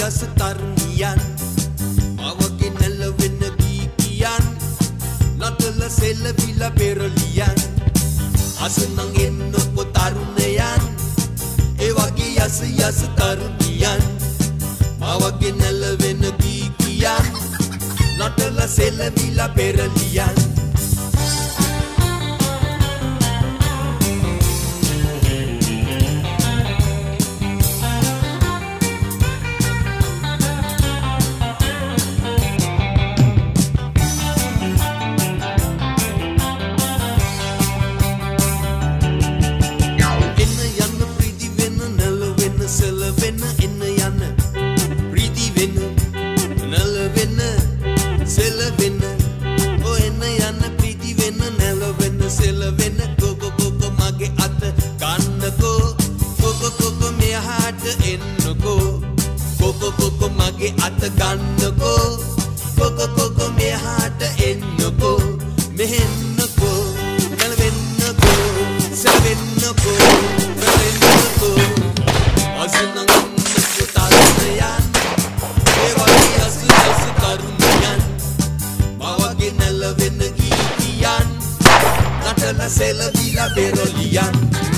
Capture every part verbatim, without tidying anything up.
යස තරුණියන් මවගේ නැලවෙන ගීකියන් නටල සෙල්ලවිලා පෙරලියන් අසනං එන්නකො තරුණයන් ඒ වගේ යස යස තරුණියන් මවගේ නැලවෙන ගීකියන් නටල සෙල්ලවිලා පෙරලියන් අත ගන්නකෝ කොකො කොකො මෙහාට එන්නකෝ මෙහෙන්නකෝ ගලවෙන්නකෝ සෙවෙන්නකෝ ගලවෙන්නකෝ අසනංගන්නකෝ තරුණයන් ඒ වගේ අස අස තරුණයන් මවගේ නැලවෙන ගීතියන් නටල සෙලවිලා පෙරලියන්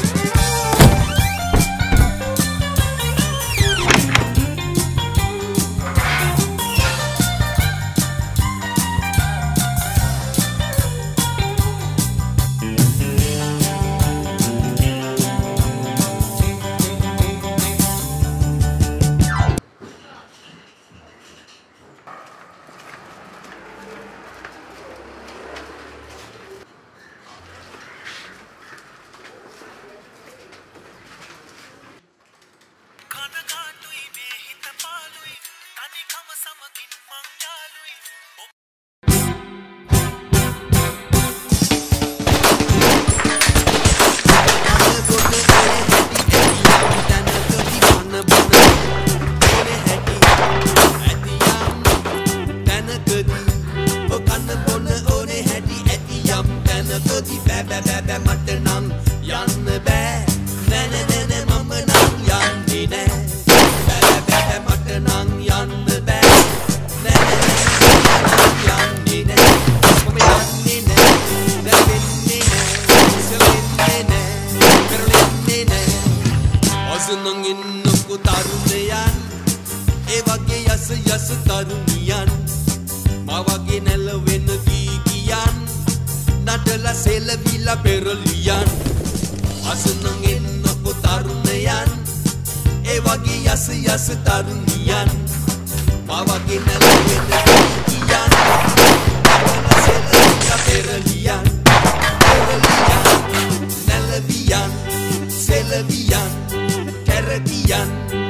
අසනංගන්නකො තරුණයන් ඒ වගේ යස යස තරුණියන් මවගේ නැලවෙන ගීකියන් නටල සෙලවිලා පෙරලියන් අසනංගන්නකො තරුණයන් ඒ වගේ යස යස තරුණියන් මවගේ නැලවෙන ගීකියන් නටල සෙලවිලා පෙරලියන් පෙරලියන් නැලවියන් සෙලවියන් Caribbean